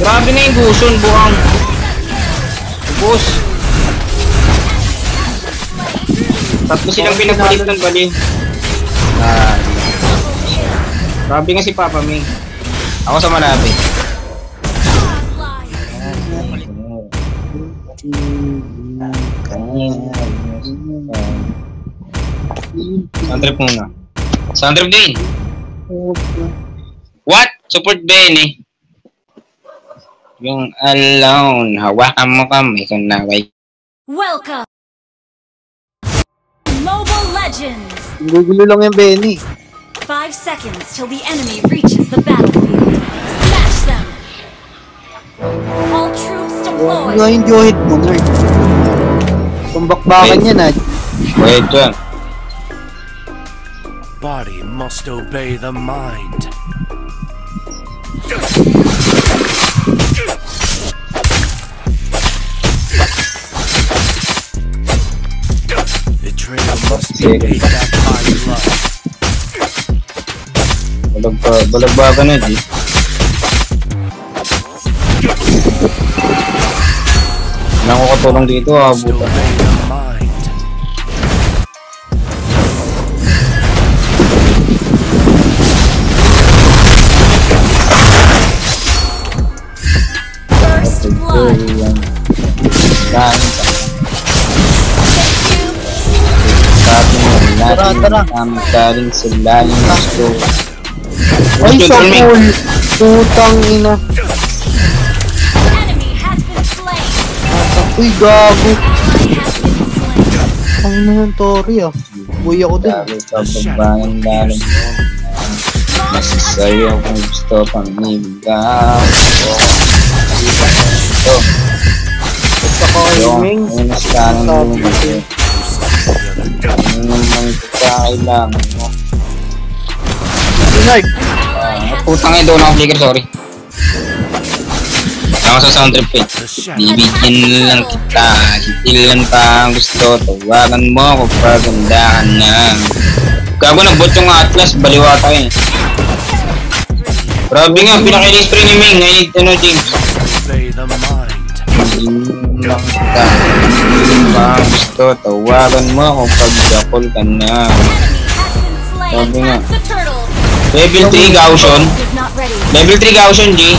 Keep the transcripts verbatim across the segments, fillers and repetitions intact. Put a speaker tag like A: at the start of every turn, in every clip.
A: Grabe na yung buson, buang. Bus. Tatlo silang pinagpalitan, bali. Ah. Grabe nga si Papa Ming. Ako sa malapit. Soundtrip muna. Soundtrip din. What? Support Benny. Yung alone, hawakan mo kami kung naway.
B: Welcome. Mobile Legends.
C: Gugulo lang yung Benny.
B: Five seconds till the enemy reaches the battlefield. Smash them. All troops deployed.
C: Nga yung Johit mo, nerd. Kumbakbakan yan, ah.
A: Wait dyan.
D: Body must obey the mind. Betrayal must be paid back by blood.
A: Balag ba, balag ba ka na, G? Nang ko katulong dito, ah, buta.
B: First blood.
A: Yan.
C: Tara, tara.
A: Ang galing sa lalim gusto.
C: Ay, so cool. Putang ina.
B: Enemy has been slain.
C: Uy, gago.
B: Ally has been slain.
C: Ang na yung Tori, ah. Buhay ako din.
A: Sabi sa pagbangan lalim mo. Masasayaw kung gusto pang niligaw. Ito.
C: Basta ko kayo, Ming.
A: Yung mas kanan mo dito. Ano naman ito kailangan mo?
C: Nerd.
A: Putang ito na ako flicker, sorry. Ako sa sound trip eh. Bibigyan lang kita. Hitilan pa ang gusto. Tawagan mo kung pagandahan na. Gago nagbot yung Atlas. Baliwa tayo eh. Grabe nga, pinaka-release spray ni Ming. I need to know, James. Hitilan lang kita. Hitilan pa ang gusto. Tawagan mo kung pagdakol ka na. Grabe nga. Level three Gaussian. Level three Gaussian, G.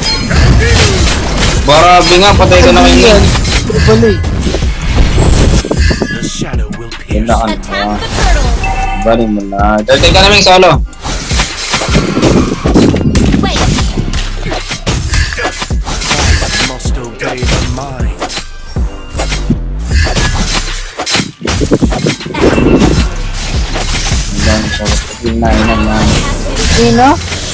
A: Grabe nga, patay ko na kayo yan.
C: Balik.
A: Yan na ka na. Bali mo na. Dali ka namin solo.
D: Must obey the mind.
A: Yan, solo. Pagkinain na namin.
C: Ino?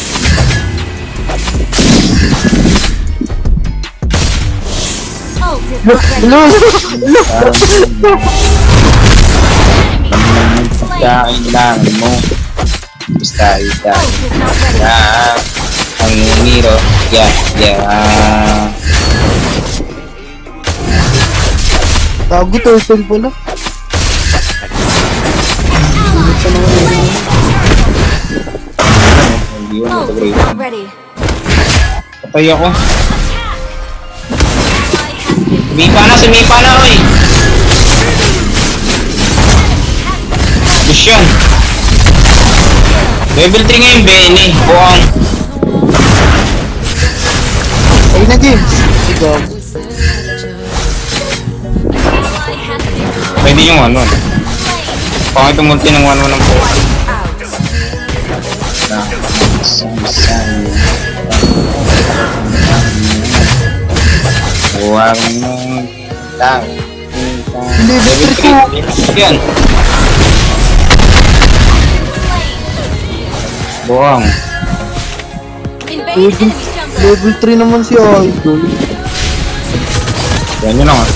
C: Blue!
A: Kailangan mo. Basta ikaw. Yan. Ang numero. Yan. Yan.
C: Tago, turtle pala.
A: Hindi yun. Ito
B: Ready.
A: patay ako. Sumipa na, sumipa na, oy! Push yan. Level three ngayon, Benny. Buang.
C: Ay na, James. Ikaw.
A: Pwede yung one one. Pangit yung multi ng one one ng po. Huwag mong lang.
C: Level three ko.
A: Yan. Buang.
C: Level three naman si Idol.
A: Yan yun naman.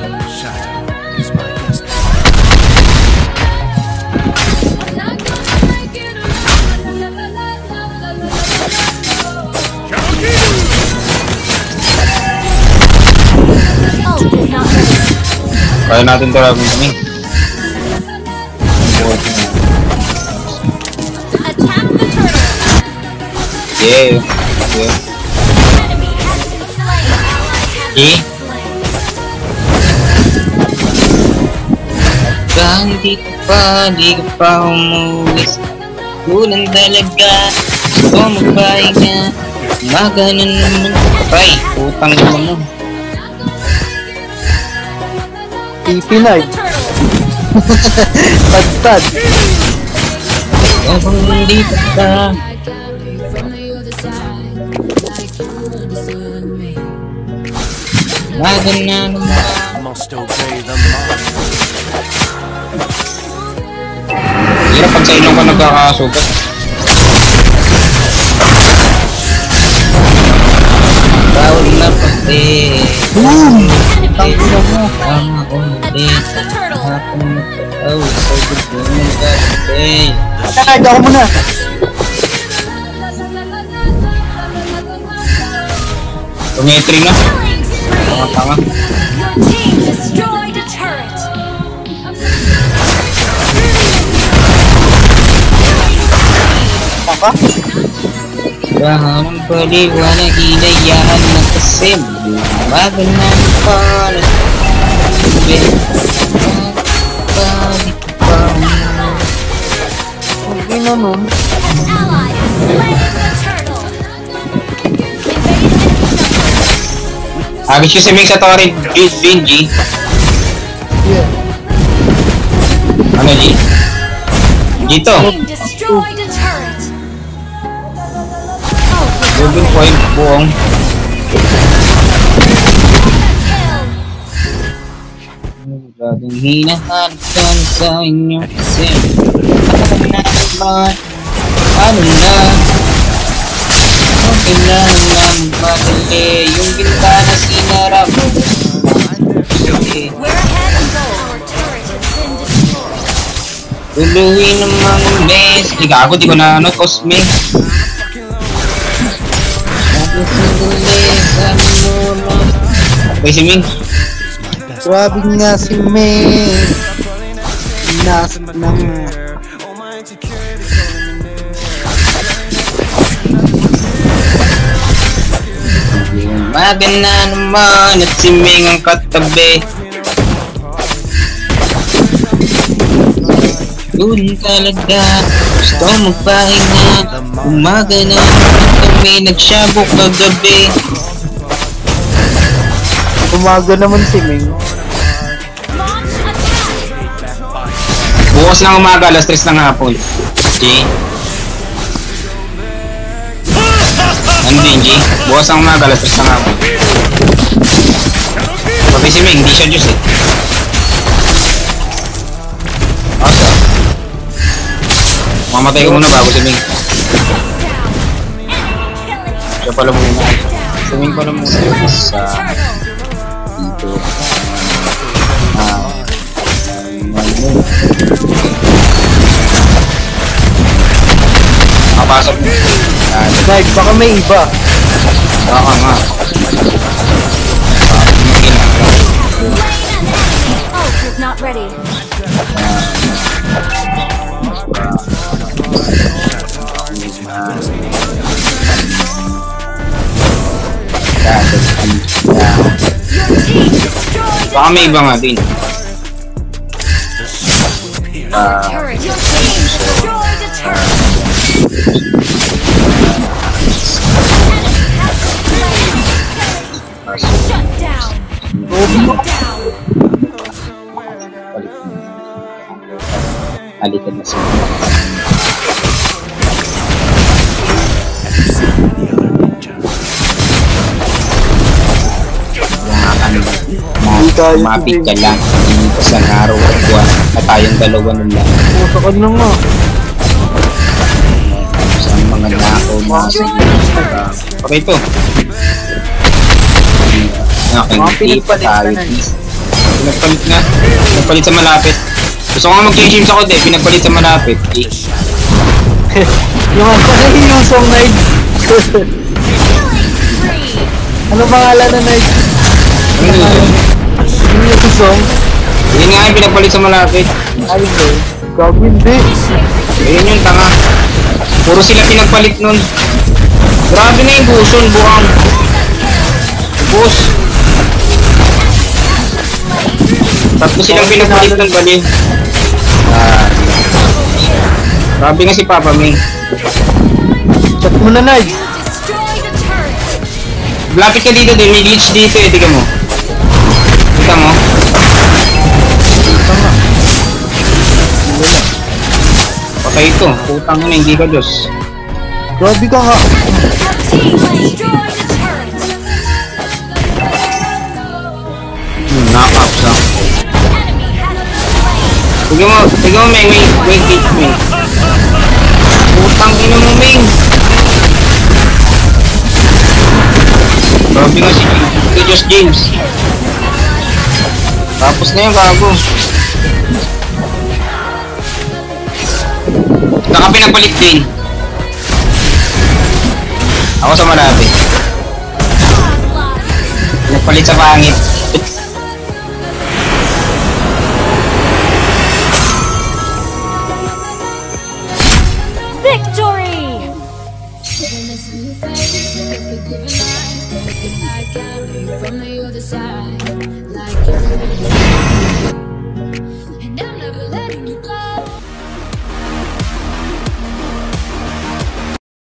A: Kaya natin ito lang kami. Yeah. Yeah. Eh? Bang di ka pa, di ka pa umuwi sa kulang talaga. Gusto magpahinga, maganon naman. Ay, utang naman mo.
C: T P nine. Tagtad.
A: Bang di ka pa. Maganon naman.
D: Must obey the mind.
A: Hirap pag sa ilong ka nagkakasugat. Bawal na pati.
C: Boom!
A: Tangina mo. Tama ko ulit. Hapon na pataw. Sa gusto ng gabi.
C: Tag ako muna.
A: Tumetri na. Mga tanga.
B: Your team destroyed a turret.
C: Papa?
A: Bahanang paliwanag, inayaan na kasi bago na pala. Balik pa mo.
C: Okay na nun.
B: An ally has slain the turtle. Invade enemy
A: Agis ko si Ming sa Torrid, Benji.
C: Yeah.
A: Ano, G? Dito.
B: team destroyed a turret.
A: Moving point, buong. Laging hinahanap sa inyo kasi ano na naman, ano na. Okay na naman magmadali yung bintana sinara mo. Sige,
B: We're ahead in goal. Our turret has been destroyed.
A: tuluhin ng mga mes. Di gago, di ko na ano, Cosme. Okay, si Ming.
C: Grabe nga si May. Nas ng...
A: Maganda naman at si Ming ang katabi. Doon talaga gusto magpahinga. Umaga na kami nagsabok kagabi.
C: Umaga naman si Ming.
B: Launch attack.
A: Bukas ng umaga, alas tres ng hapon. G. Andin, G. Bukas ng umaga, alas tres ng hapon. Pati si Ming, hindi siya Diyos eh. Asa? Mamatay ko muna bago si Ming. Siya pala muna. Si Ming pala muna. Sa... dito. Ah. Nakapasok mo. Yan.
C: Like, baka may iba.
A: Baka nga.
B: Ult is not ready. Your team destroyed
A: Baka may iba nga din.
B: a turret. Your team destroyed a turret. Shut down. Down.
A: Alikan na siya.
C: tayo
A: Mapit ka lang. Hindi ka sa araw at buwan. At tayong dalawa nun lang.
C: Pusakan na nga.
A: Sa mga nakaw mga sigla. Okay to. Okay, hindi pa tayo. Pinagpalit nga. Pinagpalit sa malapit. Gusto ko nga mag-game sa kode. Pinagpalit sa malapit. Eh.
C: Yung ano na yung song night. Ano pangalan na night?
A: Ano yun?
C: Yung yung song?
A: Yun nga yung pinagpalit sa malapit.
C: Ayun ba? Gago hindi.
A: Ayun yung tanga. Puro sila pinagpalit nun. Grabe na yung buson, buhang. Bus. Tatlo silang pinapalit ng bali. Ah, grabe nga si Papa Ming.
C: Chat mo na, Nard.
B: Destroy the turret.
A: Lapit ka dito din, may glitch dito eh, tika mo. Tika mo.
C: Tama.
A: Patay ito, putang na, hindi ka Diyos.
C: Grabe ka nga.
B: Team destroy the turret.
A: Hmm, knock-ups ah.
B: Enemy has been slain.
A: Tika mo, tika mo, Ming, wait, wait, wait, Ming. Putang ina mo, Ming. Grabe nga si si Diyos James. Tapos na yung bago. Saka pinagpalit din. Ako sa malapit. Pinagpalit sa pangit.
B: Victory!
E: From the other side, like